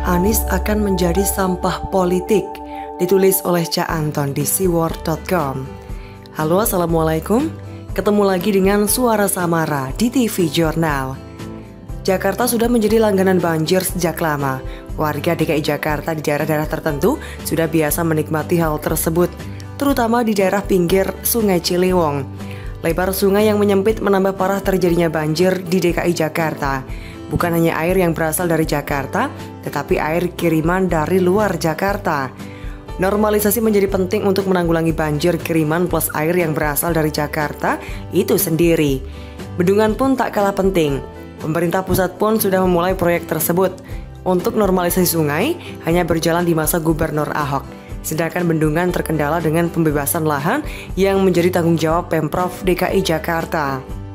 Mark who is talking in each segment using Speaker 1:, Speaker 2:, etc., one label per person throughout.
Speaker 1: Anies akan menjadi sampah politik, ditulis oleh Ca Anton di seaworld.com. Halo, assalamualaikum. Ketemu lagi dengan Suara Samara di TV Jurnal. Jakarta sudah menjadi langganan banjir sejak lama. Warga DKI Jakarta di daerah-daerah tertentu sudah biasa menikmati hal tersebut, terutama di daerah pinggir Sungai Ciliwung. Lebar sungai yang menyempit menambah parah terjadinya banjir di DKI Jakarta. Bukan hanya air yang berasal dari Jakarta, tetapi air kiriman dari luar Jakarta. Normalisasi menjadi penting untuk menanggulangi banjir kiriman plus air yang berasal dari Jakarta itu sendiri. Bendungan pun tak kalah penting. Pemerintah pusat pun sudah memulai proyek tersebut. Untuk normalisasi sungai hanya berjalan di masa Gubernur Ahok. Sedangkan bendungan terkendala dengan pembebasan lahan yang menjadi tanggung jawab Pemprov DKI Jakarta.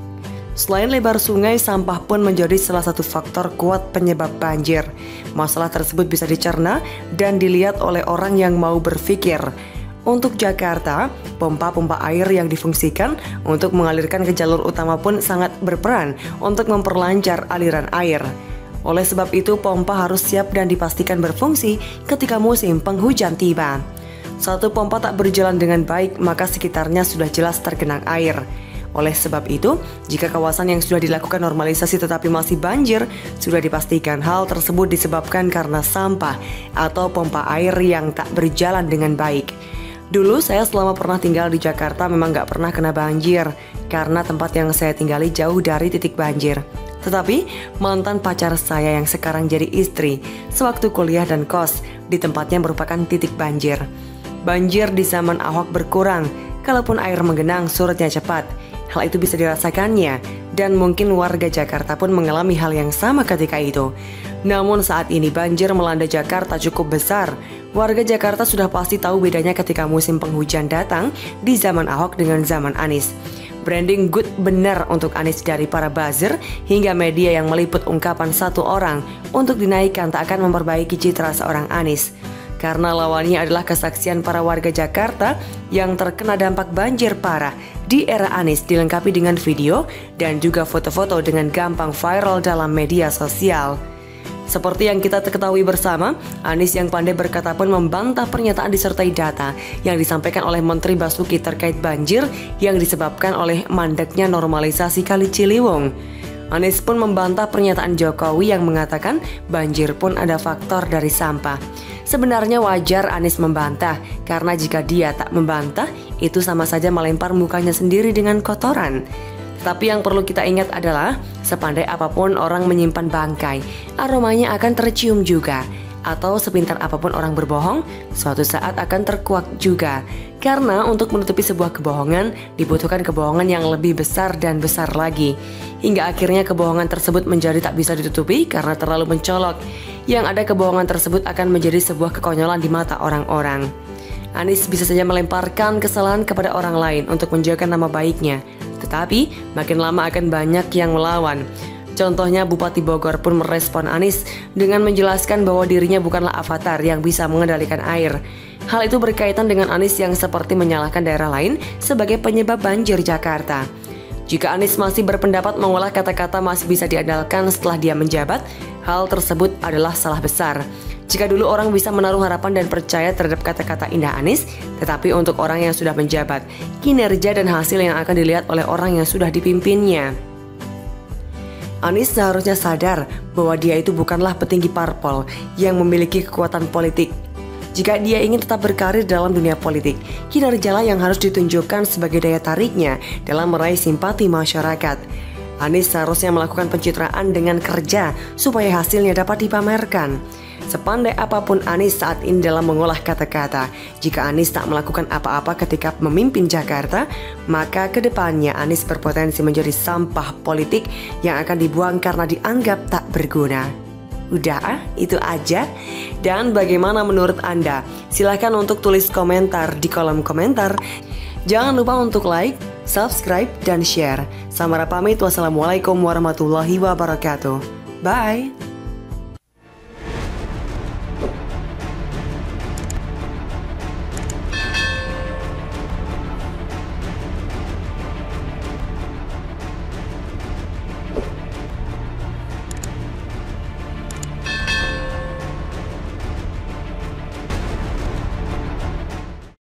Speaker 1: Selain lebar sungai, sampah pun menjadi salah satu faktor kuat penyebab banjir. Masalah tersebut bisa dicerna dan dilihat oleh orang yang mau berpikir. Untuk Jakarta, pompa-pompa air yang difungsikan untuk mengalirkan ke jalur utama pun sangat berperan untuk memperlancar aliran air. Oleh sebab itu, pompa harus siap dan dipastikan berfungsi ketika musim penghujan tiba. Satu pompa tak berjalan dengan baik, maka sekitarnya sudah jelas tergenang air. Oleh sebab itu, jika kawasan yang sudah dilakukan normalisasi tetapi masih banjir, sudah dipastikan hal tersebut disebabkan karena sampah atau pompa air yang tak berjalan dengan baik. Dulu saya selama pernah tinggal di Jakarta memang gak pernah kena banjir, karena tempat yang saya tinggali jauh dari titik banjir. Tetapi mantan pacar saya yang sekarang jadi istri, sewaktu kuliah dan kos di tempatnya merupakan titik banjir. Banjir di zaman Ahok berkurang, kalaupun air menggenang surutnya cepat. Hal itu bisa dirasakannya, dan mungkin warga Jakarta pun mengalami hal yang sama ketika itu. Namun saat ini banjir melanda Jakarta cukup besar. Warga Jakarta sudah pasti tahu bedanya ketika musim penghujan datang di zaman Ahok dengan zaman Anies. Branding good benar untuk Anies dari para buzzer hingga media yang meliput ungkapan satu orang untuk dinaikkan tak akan memperbaiki citra seorang Anies. Karena lawannya adalah kesaksian para warga Jakarta yang terkena dampak banjir parah di era Anies, dilengkapi dengan video dan juga foto-foto dengan gampang viral dalam media sosial. Seperti yang kita ketahui bersama, Anies yang pandai berkata pun membantah pernyataan disertai data yang disampaikan oleh Menteri Basuki terkait banjir yang disebabkan oleh mandeknya normalisasi Kali Ciliwung. Anies pun membantah pernyataan Jokowi yang mengatakan banjir pun ada faktor dari sampah. Sebenarnya wajar Anies membantah, karena jika dia tak membantah, itu sama saja melempar mukanya sendiri dengan kotoran. Tapi yang perlu kita ingat adalah, sepandai apapun orang menyimpan bangkai, aromanya akan tercium juga. Atau sepintar apapun orang berbohong, suatu saat akan terkuak juga. Karena untuk menutupi sebuah kebohongan, dibutuhkan kebohongan yang lebih besar dan besar lagi. Hingga akhirnya kebohongan tersebut menjadi tak bisa ditutupi karena terlalu mencolok. Yang ada kebohongan tersebut akan menjadi sebuah kekonyolan di mata orang-orang. Anies bisa saja melemparkan kesalahan kepada orang lain untuk menjaga nama baiknya. Tetapi makin lama akan banyak yang melawan. Contohnya Bupati Bogor pun merespon Anies dengan menjelaskan bahwa dirinya bukanlah avatar yang bisa mengendalikan air. Hal itu berkaitan dengan Anies yang seperti menyalahkan daerah lain sebagai penyebab banjir Jakarta. Jika Anies masih berpendapat mengolah kata-kata masih bisa diandalkan setelah dia menjabat, hal tersebut adalah salah besar. Jika dulu orang bisa menaruh harapan dan percaya terhadap kata-kata indah Anies, tetapi untuk orang yang sudah menjabat, kinerja dan hasil yang akan dilihat oleh orang yang sudah dipimpinnya. Anies seharusnya sadar bahwa dia itu bukanlah petinggi parpol yang memiliki kekuatan politik. Jika dia ingin tetap berkarir dalam dunia politik, kinerjalah yang harus ditunjukkan sebagai daya tariknya dalam meraih simpati masyarakat. Anies seharusnya melakukan pencitraan dengan kerja supaya hasilnya dapat dipamerkan. Sepandai apapun Anies saat ini dalam mengolah kata-kata, jika Anies tak melakukan apa-apa ketika memimpin Jakarta, maka kedepannya Anies berpotensi menjadi sampah politik yang akan dibuang karena dianggap tak berguna. Udah, itu aja. Dan bagaimana menurut Anda? Silahkan untuk tulis komentar di kolom komentar. Jangan lupa untuk like, subscribe, dan share. Samara pamit, wassalamualaikum warahmatullahi wabarakatuh. Bye!